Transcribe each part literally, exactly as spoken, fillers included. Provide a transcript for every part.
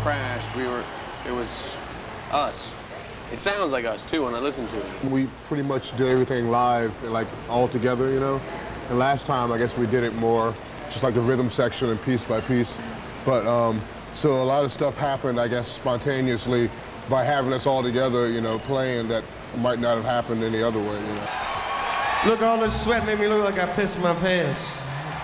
crashed, we were, it was us. It sounds like us, too, when I listen to it. We pretty much did everything live, like, all together, you know? And last time, I guess we did it more, just like the rhythm section and piece by piece. But, um, so a lot of stuff happened, I guess, spontaneously by having us all together, you know, playing that might not have happened any other way, you know? Look, all this sweat made me look like I pissed my pants.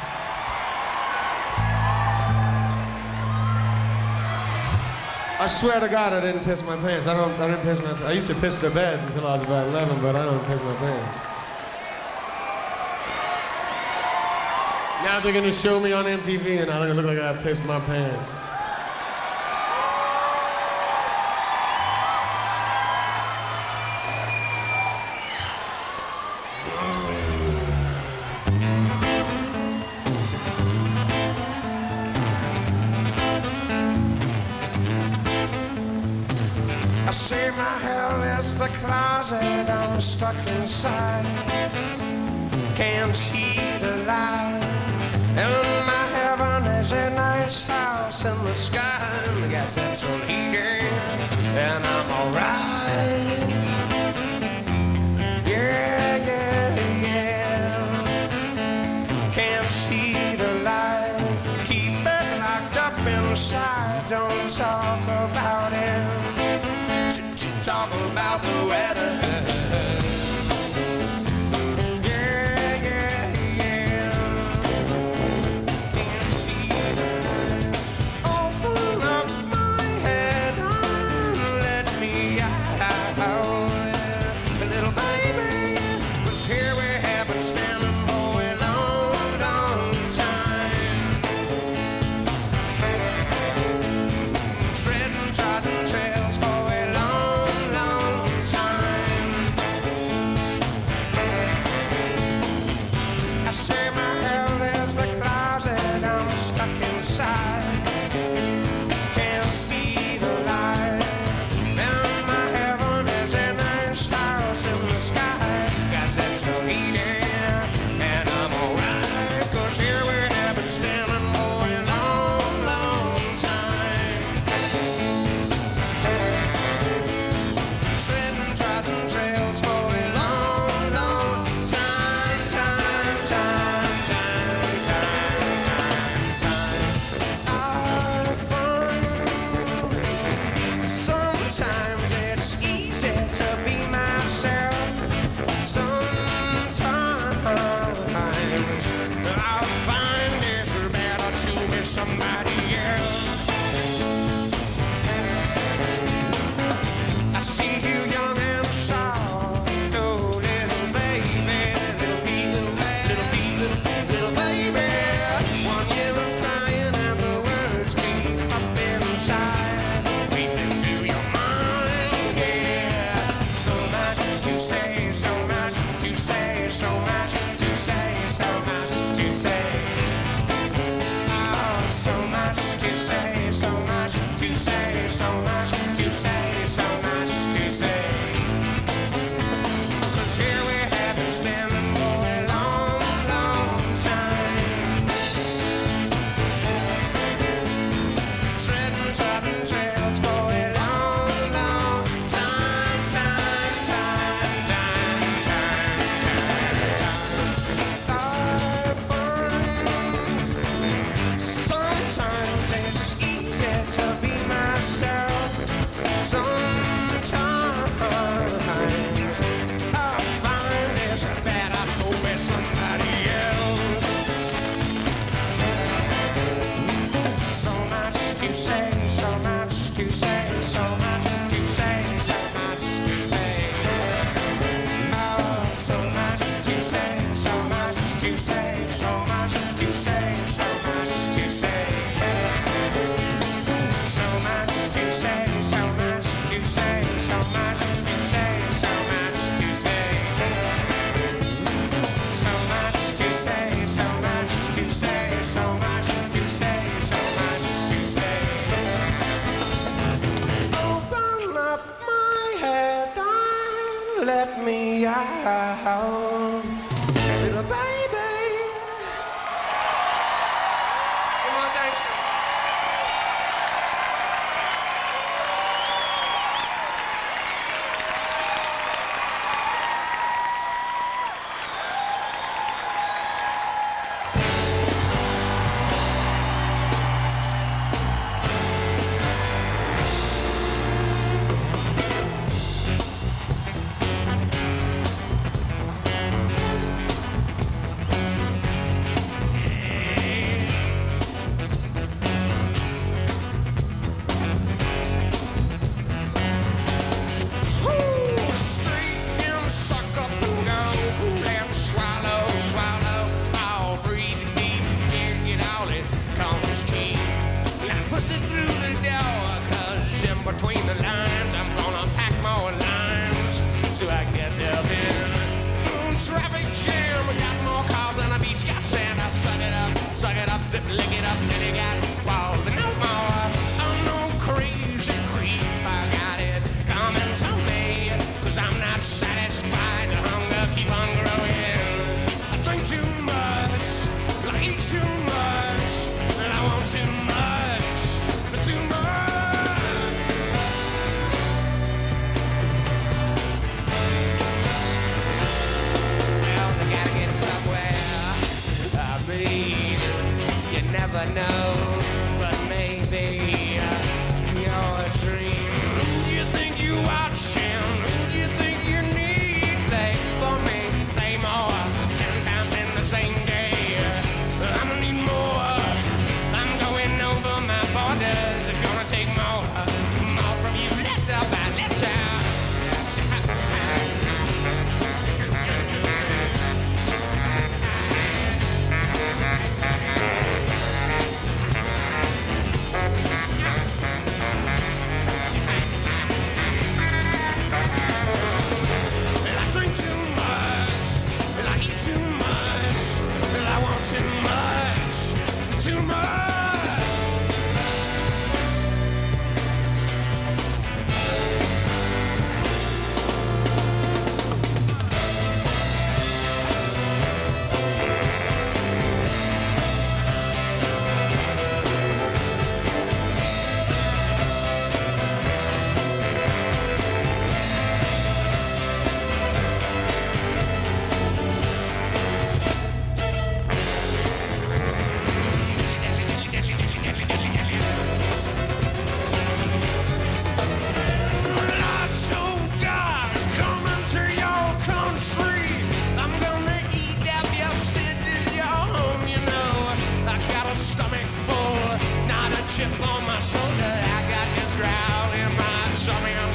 I swear to God, I didn't piss my pants. I don't. I didn't piss my. I used to piss the bed until I was about eleven, but I don't piss my pants. Now they're gonna show me on M T V, and I'm gonna look like I pissed my pants. I say my hell is the closet I'm stuck inside. Can't see the light. And my heaven is a nice house in the sky. We got central heating, and I'm alright. Yeah, yeah, yeah. Can't see the light. Keep it locked up inside. Don't talk about it. Talk about the weather. Yeah, yeah, yeah. Can't see it. Open up my head and let me out. Little baby, 'cause here we have been standing for a long, long time. Treading, trotting trails for a long through the door, 'cause in between the lines, I'm gonna pack more lines so I get there then. Mm, traffic jam, got more cars than a beach got sand. I suck it up, suck it up, zip, lick it up till you got walls, but no more. Oh no, crazy creep, I got it coming to me, 'cause I'm not satisfied. The hunger keep on growing. I drink too much, I eat too much, and I want too much, but too much. Well, I gotta get somewhere. I mean, you never know, but maybe uh, you're a dream. You think you watching, you think you need, play for me, play more, ten times in the same day. I'm gonna need more, I'm going over my borders, it's gonna take more, more from you, letter by letter. I drink too much, I eat too much, I want too much, too much. Lots of God coming to your country. I'm gonna eat up your cities, your home, you know. I got a stomach full, not a chip on my shoulder. I got this growl in my tummy.